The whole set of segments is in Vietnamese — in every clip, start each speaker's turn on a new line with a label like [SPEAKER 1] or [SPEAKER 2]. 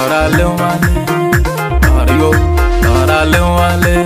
[SPEAKER 1] Aleu Aleu Aleu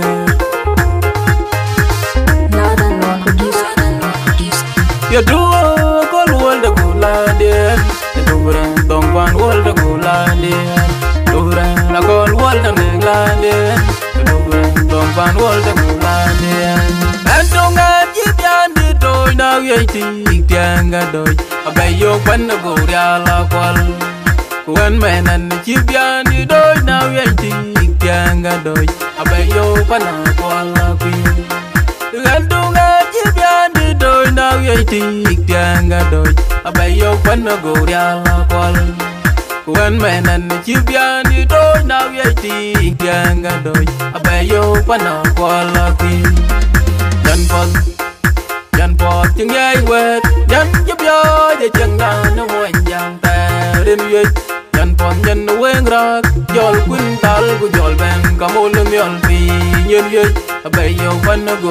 [SPEAKER 1] you do call world of Guladia, the Duran, don't want world of Guladia, Duran, I call world of Guladia, the Duran, don't want world of Guladia. And don't get the toy now, you think, Yanga Doi, I bet you when the Gogrial call. One man and the chip behind the door now, you think, Yanga Doi, I bet you when I call a queen. And don't get behind the door now, you think, Yanga Doi, I bet you when the Gogrial call. One man and the chip behind the door now, you think, Yanga Doi, I bet you when I call a queen. Yan pot chừng gai quẹt yan giúp gió để chân đau nó mùi vàng ta đêm duyệt yan pot yan nó quen ra giọt quên tal của giọt bèn cả môi lưng giọt vì nhân duyệt bây giờ vẫn nó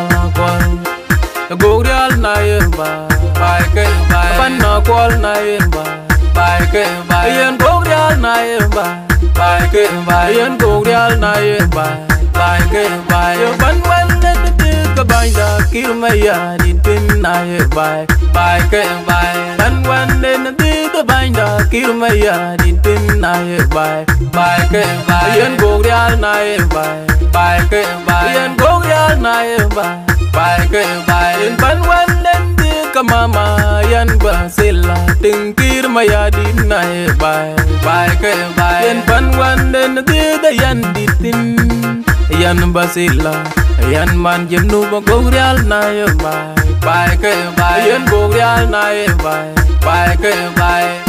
[SPEAKER 1] Gogrial này bà bài cái bài vẫn nó quên này bà bài cái bài yên Gogrial này bà bài cái bài yên Gogrial này bà bài cái bài vẫn quen cái bài đã kêu mày à đi tin này bài cái bài anh quan đến đi cái bài đã kêu mày à đi tin này bài cái bài yên Gogrial này bài cái bài yên Gogrial này bài cái bài yên vẫn quan đến đi cái mama yên bà sẽ là từng kêu mày à đi này bài cái bài yên vẫn quan đến đi cái yên đi tin yan basila yan man jenu Gogrial nay bài cái bài yan Gogrial nay bài cái bài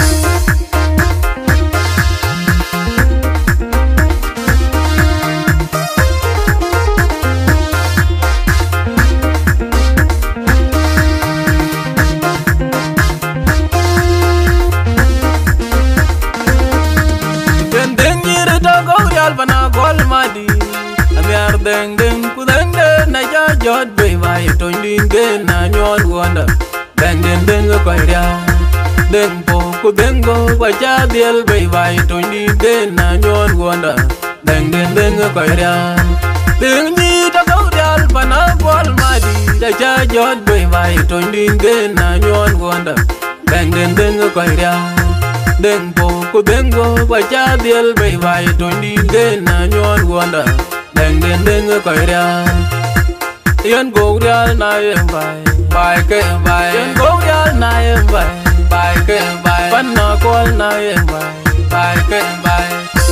[SPEAKER 1] den như đó Gogrial bana gol madi Amir deng deng ku deng deng na ja jod be vai to ndin ge na nyon wanda deng deng deng ko ria deng po ku deng go wa ja biel be vai to ndin ge na nyon wanda deng deng ko ria deng ni ta Gogrial bana gol madi da ja jod be vai to ndin ge na nyon wanda deng deng ko ria deng po ku deng go wa ja biel be vai to ndin ge na nyon wanda den ko ria yan Gogrial nay bài cái bài yan Gogrial nay bài cái bài vẫn nó con nay bài cái bài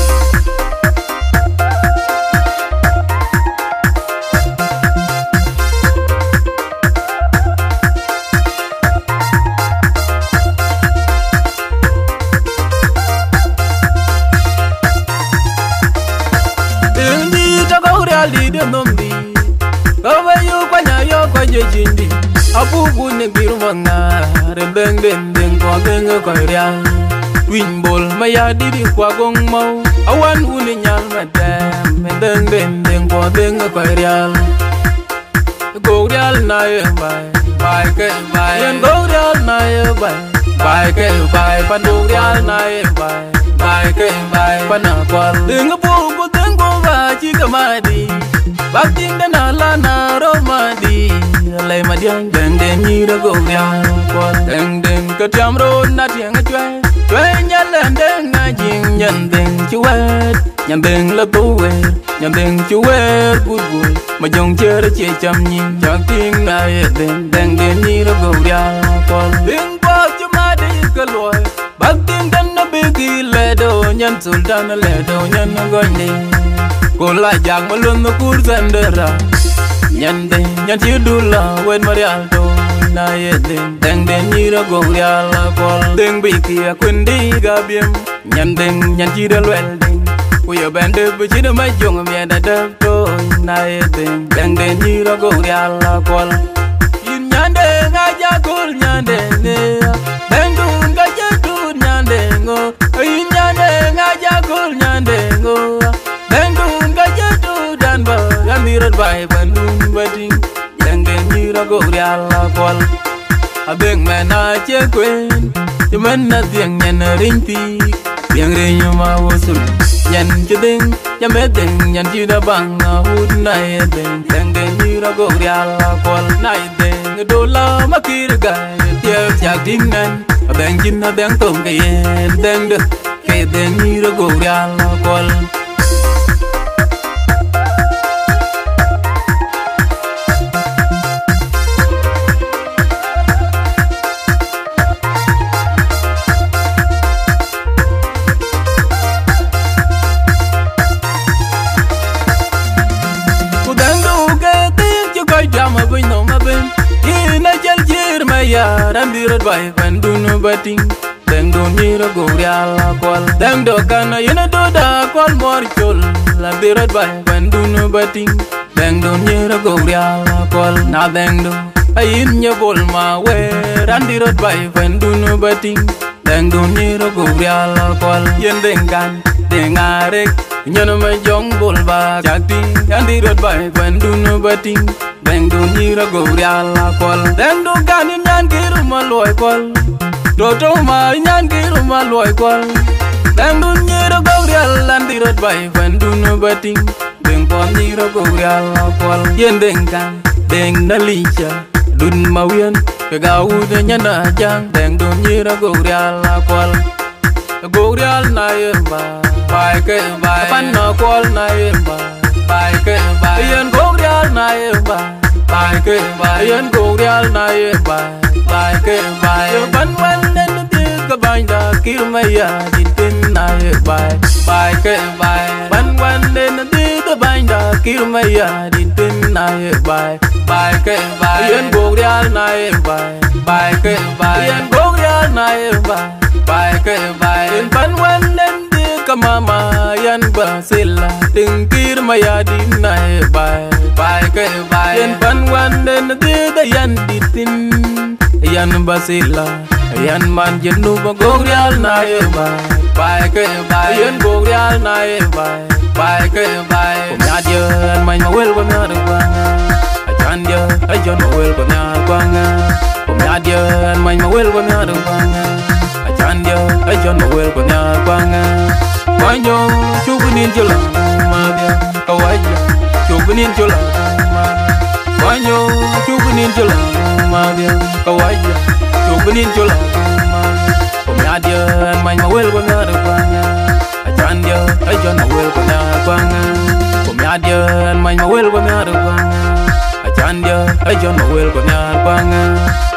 [SPEAKER 1] đi đến nôm đi, có vẻ yêu quá nhà yêu quá dễ chín đi, abu bu ne biru manga, đêm đêm qua bên ngơ coi ria, win ball maya đi đi qua gong mau, awan u ne nhang mà đêm qua bên ngơ coi ria, Gogrial này bài cái bài, yên Gogrial này bài cái bài, pan Gogrial này bài cái bài, pan aqua, đừng có bu tiếng bu và chỉ có mai đi. Bác tiếng đến là na Romadi lấy mà điên đèn đèn như đã Gogrial quan đèn đèn cái trăm rôn na tiếng chơi nhát lên đèn na giang nhận đèn chú hết nhận đèn là tu hết nhận đèn chú hết vui vui mà dùng chơi để chơi chăm nhìn chẳng tiếng này đèn đèn đèn như đã Gogrial quan tiếng bác cho mai đi cái loài bác tiếng đến nó biết khi lệ đồ nhân Sudan lệ đồ nhân nó gọi đi cô lại giang mà luôn nó cút dần đời ra nhân đêm nhân chiếu đu là quên mà đial đồ nay đêm đèn như đó Gogrial còn đêm bị kia quên đi gà biếm nhân đêm nhân chi đã loẹt đêm cô giờ bên đời với chỉ được mấy dùng mẹ đã đớp rồi nay đêm như đó Gogrial còn nhìn nhân đêm ngay giá cút nhân đêm đêm đun cái chết đun nhân đêm ngô nhân đêm ngay giá cút nhân đêm ngô đêm đun cái chết đun đàn bờ gắn đi rất vài bên đun wedding đêm như đó Gogrial còn bên mẹ na chơi quên cho mình là tiếng nhận rinh ti yang re nyuma wosul nyan chuding nyameding nyan chida bang hud nai ding deng deng nyira Gogrial kol nai ding dola makir gai tiap jak dingan deng jin deng tom ke deng de ke deng nyira Gogrial kol Jama bin no mabin ina jal jir maya rambirat bay pandunu bating deng do nyira Gogrial kol deng do kana ina do da kol mor chol rambirat bay pandunu bating deng do nyira Gogrial kol na deng do ayin nya bol ma we rambirat bay pandunu bating deng do nyira Gogrial kol yen dengan dengarek nyono ma jong bol ba jakting rambirat bay pandunu bating deng do nyira Gogrial kol deng do ganin nyan kiru maloy kol toto ma nyan kiru maloy kol deng do nyira Gogrial landirot bay fandu no bating deng pon nyira Gogrial kol yen deng kan deng nalicha dun mawien ke gau de nyana jang deng do nyira Gogrial kol Gogrial na yemba bay ke bay pan no kol na yemba bay ke bay yen Gogrial na yemba bay ke bay yen Gogrial na yemba bay ke bay ban wan den de ka bay da kir maya din tin na yemba bay ke bay ban wan den de ka bay da kir maya din tin na yemba bay ke bay yen Gogrial na yemba bay ke bay yen Gogrial na yemba bay ke bay yen ban wan den kamama yan basila tingkir maya din na bay ke bay yan panwan den de yan ditin yan basila yan man jenu Gogrial na bay ke bay yan Gogrial na bay ke bay kumyadia man mawel ko na kwang achandia ajon mawel ko na kwang kumyadia man mawel ko na kwang achandia ajon mawel ko na kwang Wanyo chubunin chola madia kawaja chubunin chola madia Wanyo chubunin chola madia kawaja chubunin chola madia Kumyadia man mawel ko na kwanga achandia ajon mawel ko na kwanga Kumyadia man mawel ko na kwanga achandia ajon mawel ko na kwanga